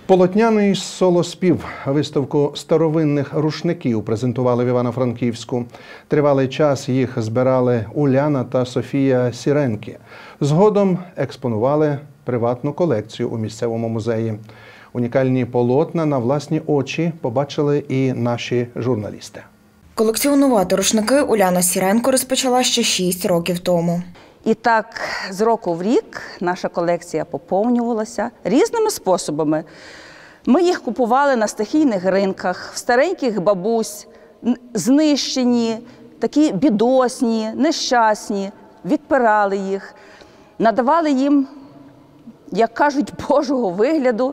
Полотняний солоспів, виставку старовинних рушників презентували в Івано-Франківську. Тривалий час їх збирали Уляна та Софія Сіренки. Згодом експонували приватну колекцію у місцевому музеї. Унікальні полотна на власні очі побачили і наші журналісти. Колекціонувати рушники Уляна Сіренко розпочала ще 6 років тому. І так, з року в рік наша колекція поповнювалася різними способами. Ми їх купували на стихійних ринках, в стареньких бабусь, знищені, такі бідосні, нещасні, відпирали їх, надавали їм, як кажуть, Божого вигляду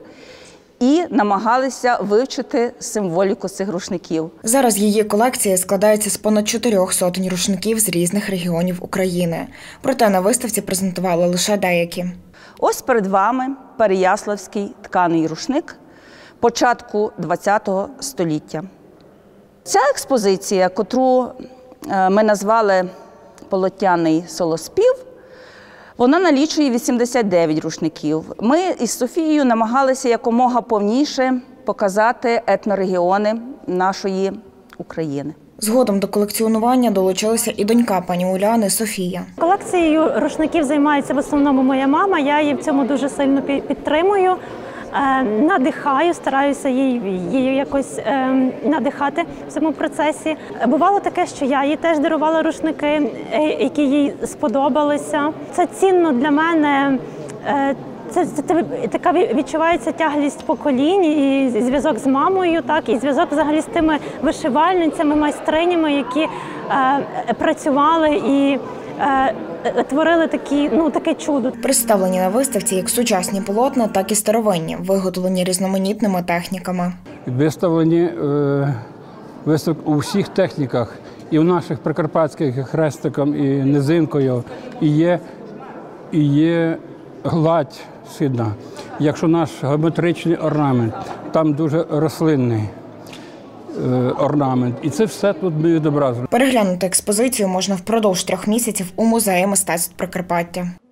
і намагалися вивчити символіку цих рушників. Зараз її колекція складається з понад 400 рушників з різних регіонів України. Проте на виставці презентували лише деякі. Ось перед вами переяславський тканий рушник початку ХХ століття. Ця експозиція, котру ми назвали «Полотняний солоспів», вона налічує 89 рушників. Ми із Софією намагалися якомога повніше показати етнорегіони нашої України. Згодом до колекціонування долучилася і донька пані Уляни Софія. Колекцією рушників займається в основному моя мама, я її в цьому дуже сильно підтримую, надихаю, стараюся її якось надихати в цьому процесі. Бувало таке, що я їй теж дарувала рушники, які їй сподобалися. Це цінно для мене. Це така відчувається тяглість поколінь і зв'язок з мамою, так, і зв'язок взагалі з тими вишивальницями, майстринями, які працювали і творили таке чудо. Представлені на виставці як сучасні полотна, так і старовинні, виготовлені різноманітними техніками. Виставлені у всіх техніках, і в наших прикарпатських хрестиком, і низинкою, і є гладь східна. Якщо наш геометричний орнамент, там дуже рослинний орнамент. І це все тут ми відобразили. Переглянути експозицію можна впродовж 3 місяців у Музеї мистецтв Прикарпаття.